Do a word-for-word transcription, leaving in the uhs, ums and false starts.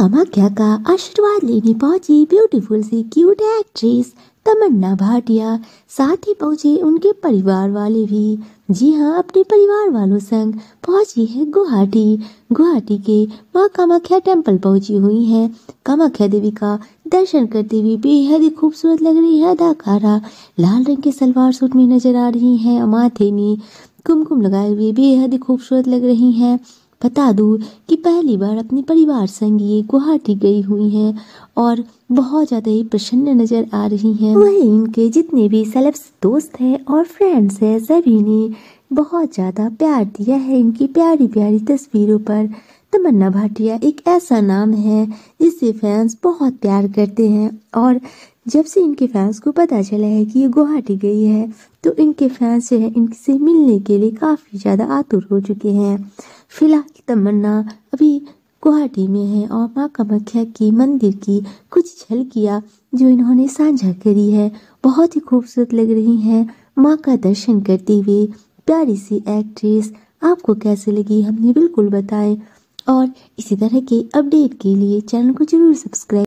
कामाख्या का आशीर्वाद लेने पहुंची ब्यूटीफुल सी क्यूट एक्ट्रेस तमन्ना भाटिया। साथ ही पहुंचे उनके परिवार वाले भी। जी हाँ, अपने परिवार वालों संग पहुंची है गुवाहाटी। गुवाहाटी के माँ कामाख्या टेम्पल पहुंची हुई हैं। कामाख्या देवी का दर्शन करते हुए बेहद ही खूबसूरत लग रही है अदाकारा। लाल रंग के सलवार सूट में नजर आ रही हैं, माथे में कुमकुम लगाए हुए बेहद ही खूबसूरत लग रही हैं। बता दूं कि पहली बार अपने परिवार संग ये गुवाहाटी गई हुई हैं और बहुत ज़्यादा ही प्रसन्न नजर आ रही हैं। वहीं इनके जितने भी सेलेब्स दोस्त हैं और फ्रेंड्स हैं, सभी ने बहुत ज़्यादा प्यार दिया है इनकी प्यारी प्यारी तस्वीरों पर। तमन्ना भाटिया एक ऐसा नाम है जिससे फैंस बहुत प्यार करते हैं और जब से इनके फैंस को पता चला है कि ये गुवाहाटी गई है तो इनके फैंस जो है इनसे मिलने के लिए काफ़ी ज़्यादा आतुर हो चुके हैं। फिलहाल तमन्ना अभी गुवाहाटी में है और माँ कामाख्या की मंदिर की कुछ झलकियाँ जो इन्होंने साझा करी है बहुत ही खूबसूरत लग रही हैं। माँ का दर्शन करते हुए प्यारी सी एक्ट्रेस आपको कैसे लगी हमें बिल्कुल बताएं और इसी तरह के अपडेट के लिए चैनल को जरूर सब्सक्राइब